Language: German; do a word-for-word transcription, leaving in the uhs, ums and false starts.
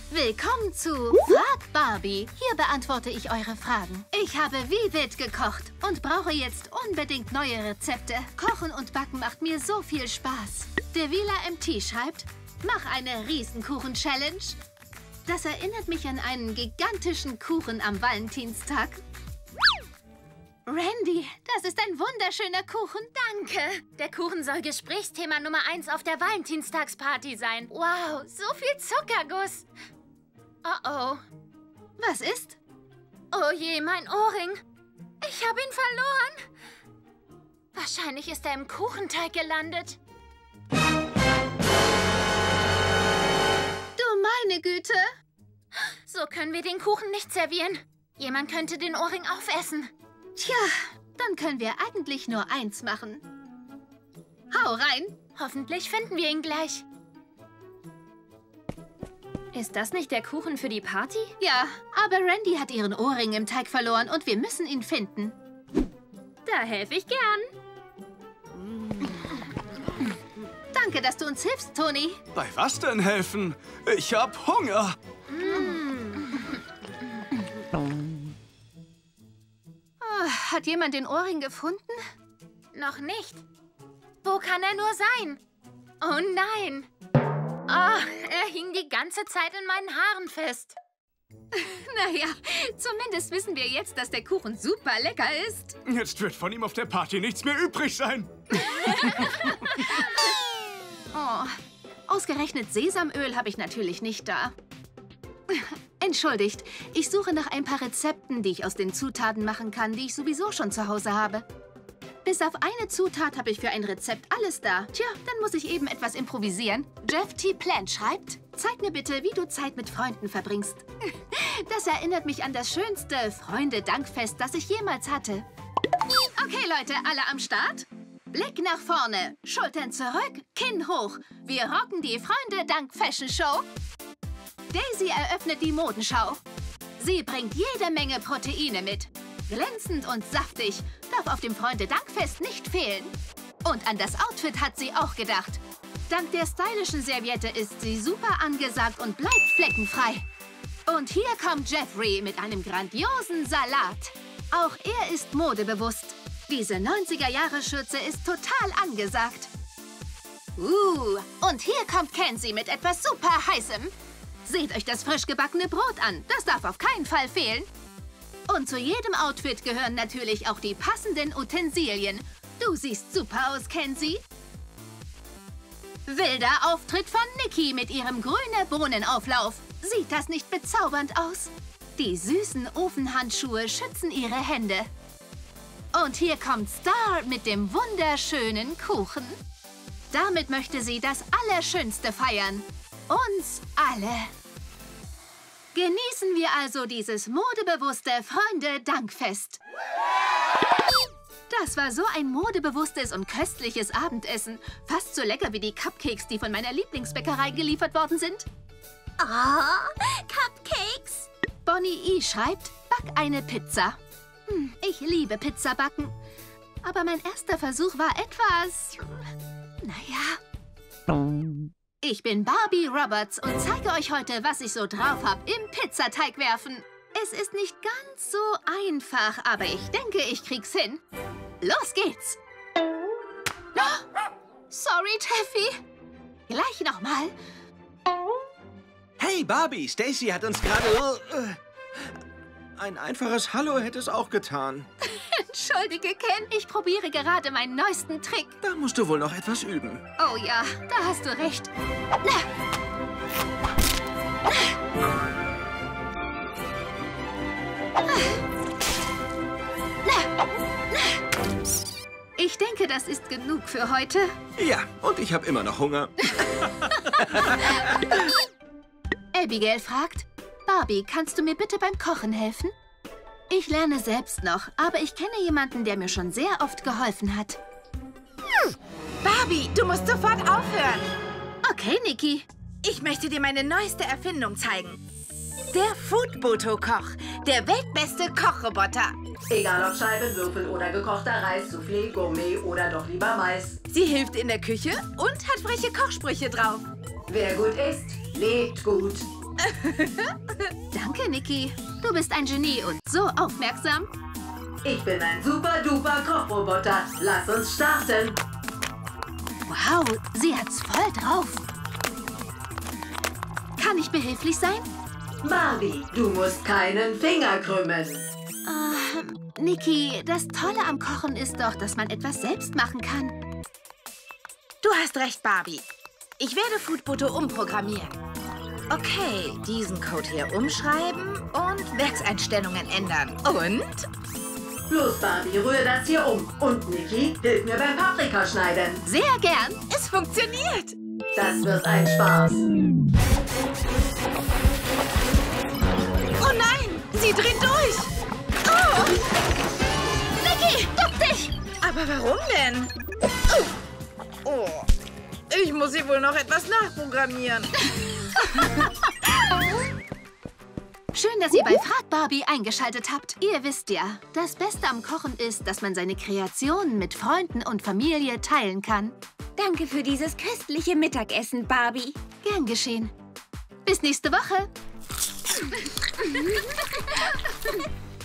Willkommen zu Frag Barbie. Hier beantworte ich eure Fragen. Ich habe wie wild gekocht und brauche jetzt unbedingt neue Rezepte. Kochen und Backen macht mir so viel Spaß. Devila M T schreibt, mach eine Riesenkuchen-Challenge. Das erinnert mich an einen gigantischen Kuchen am Valentinstag. Randy, das ist ein wunderschöner Kuchen. Danke. Der Kuchen soll Gesprächsthema Nummer eins auf der Valentinstagsparty sein. Wow, so viel Zuckerguss. Oh oh. Was ist? Oh je, mein Ohrring. Ich habe ihn verloren. Wahrscheinlich ist er im Kuchenteig gelandet. Du meine Güte. So können wir den Kuchen nicht servieren. Jemand könnte den Ohrring aufessen. Tja, dann können wir eigentlich nur eins machen. Hau rein. Hoffentlich finden wir ihn gleich. Ist das nicht der Kuchen für die Party? Ja, aber Randy hat ihren Ohrring im Teig verloren und wir müssen ihn finden. Da helfe ich gern. Danke, dass du uns hilfst, Toni. Bei was denn helfen? Ich hab Hunger. Oh, hat jemand den Ohrring gefunden? Noch nicht. Wo kann er nur sein? Oh nein. Oh, er hing die ganze Zeit in meinen Haaren fest. Naja, zumindest wissen wir jetzt, dass der Kuchen super lecker ist. Jetzt wird von ihm auf der Party nichts mehr übrig sein. Oh, ausgerechnet Sesamöl habe ich natürlich nicht da. Entschuldigt, ich suche nach ein paar Rezepten, die ich aus den Zutaten machen kann, die ich sowieso schon zu Hause habe. Bis auf eine Zutat habe ich für ein Rezept alles da. Tja, dann muss ich eben etwas improvisieren. Jeff T. Plant schreibt, zeig mir bitte, wie du Zeit mit Freunden verbringst. Das erinnert mich an das schönste Freunde-Dankfest, das ich jemals hatte. Okay, Leute, alle am Start? Blick nach vorne, Schultern zurück, Kinn hoch. Wir rocken die Freunde-Dank-Fashion-Show. Daisy eröffnet die Modenschau. Sie bringt jede Menge Proteine mit. Glänzend und saftig, darf auf dem Freunde-Dankfest nicht fehlen. Und an das Outfit hat sie auch gedacht. Dank der stylischen Serviette ist sie super angesagt und bleibt fleckenfrei. Und hier kommt Jeffrey mit einem grandiosen Salat. Auch er ist modebewusst. Diese neunziger-Jahre-Schürze ist total angesagt. Uh, und hier kommt Kenzie mit etwas super Heißem. Seht euch das frisch gebackene Brot an. Das darf auf keinen Fall fehlen. Und zu jedem Outfit gehören natürlich auch die passenden Utensilien. Du siehst super aus, Kenzie. Wilder Auftritt von Nikki mit ihrem grüne Bohnenauflauf. Sieht das nicht bezaubernd aus? Die süßen Ofenhandschuhe schützen ihre Hände. Und hier kommt Star mit dem wunderschönen Kuchen. Damit möchte sie das Allerschönste feiern. Uns alle. Genießen wir also dieses modebewusste Freunde-Dankfest. Das war so ein modebewusstes und köstliches Abendessen. Fast so lecker wie die Cupcakes, die von meiner Lieblingsbäckerei geliefert worden sind. Oh, Cupcakes. Bonnie E. schreibt, back eine Pizza. Hm, ich liebe Pizzabacken. Aber mein erster Versuch war etwas... Naja... Ich bin Barbie Roberts und zeige euch heute, was ich so drauf habe im Pizzateig werfen. Es ist nicht ganz so einfach, aber ich denke, ich krieg's hin. Los geht's! Oh, sorry, Jeffy. Gleich nochmal. Hey, Barbie, Stacy hat uns gerade... Äh, ein einfaches Hallo hätte es auch getan. Entschuldige, Ken, ich probiere gerade meinen neuesten Trick. Da musst du wohl noch etwas üben. Oh ja, da hast du recht. Ich denke, das ist genug für heute. Ja, und ich habe immer noch Hunger. Abigail fragt, Barbie, kannst du mir bitte beim Kochen helfen? Ich lerne selbst noch, aber ich kenne jemanden, der mir schon sehr oft geholfen hat. Hm. Barbie, du musst sofort aufhören. Okay, Niki. Ich möchte dir meine neueste Erfindung zeigen. Der Foodboto-Koch, der weltbeste Kochroboter. Egal ob Scheibe, Würfel oder gekochter Reis, Soufflé, Gourmet oder doch lieber Mais. Sie hilft in der Küche und hat freche Kochsprüche drauf. Wer gut isst, lebt gut. Danke, Niki. Du bist ein Genie und so aufmerksam. Ich bin ein super-duper Kochroboter. Lass uns starten. Wow, sie hat's voll drauf. Kann ich behilflich sein? Barbie, du musst keinen Finger krümmen. Äh, Niki, das Tolle am Kochen ist doch, dass man etwas selbst machen kann. Du hast recht, Barbie. Ich werde Foodboto umprogrammieren. Okay, diesen Code hier umschreiben und Werkseinstellungen ändern. Und? Los, Barbie, rühr das hier um. Und Niki, hilf mir beim Paprika schneiden. Sehr gern. Es funktioniert. Das wird ein Spaß. Oh nein, sie dreht durch. Oh. Niki, duck dich! Aber warum denn? Oh, ich muss sie wohl noch etwas nachprogrammieren. Schön, dass ihr bei Frag Barbie eingeschaltet habt. Ihr wisst ja, das Beste am Kochen ist, dass man seine Kreationen mit Freunden und Familie teilen kann. Danke für dieses köstliche Mittagessen, Barbie. Gern geschehen. Bis nächste Woche.